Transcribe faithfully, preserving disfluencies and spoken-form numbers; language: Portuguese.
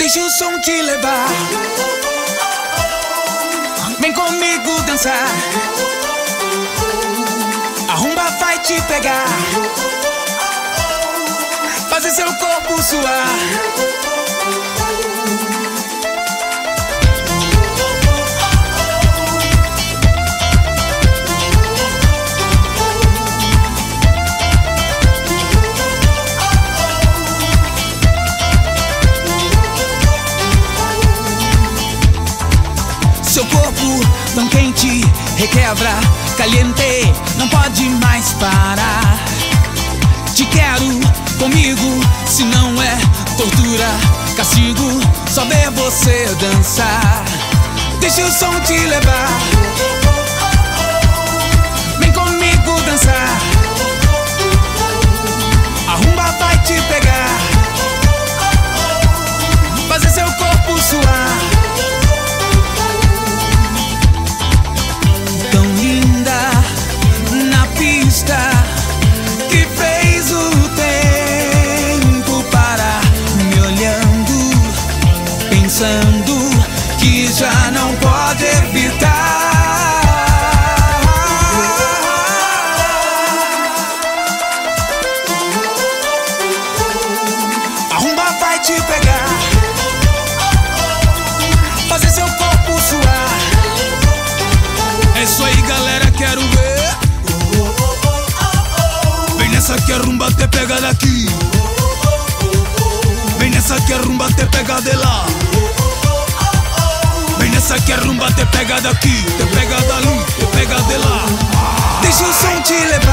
Deixa o som te levar. Vem comigo dançar. A rumba vai te pegar. Fazer seu corpo suar. Seu corpo tão quente, requebra, caliente, não pode mais parar. Te quero comigo, se não é tortura, castigo, só ver você dançar. Deixa o som te levar. Vem comigo dançar. A rumba vai te pegar. Fazer seu corpo suar. Que fez o tempo parar, me olhando, pensando que já não pode evitar. A rumba vai te pegar, fazer seu corpo suar. É isso aí, galera, quero ver. Vem nessa que a rumba te pega daqui. Vem nessa que a rumba te pega de lá. Vem nessa que a rumba te pega daqui, te pega dali, te pega de lá. Deixa o som te levar.